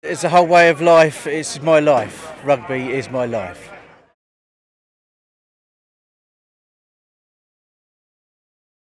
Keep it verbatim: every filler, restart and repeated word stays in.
It's a whole way of life. It's my life. Rugby is my life.